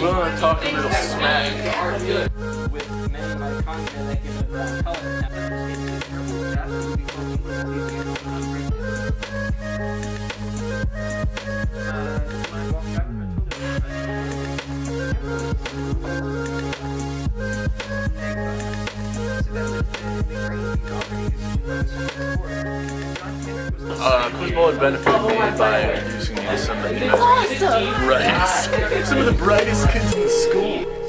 willing to talk a little smack. With many mitochondria that give a brown color. Quizzball had benefited me by introducing me to some of the brightest kids in the school.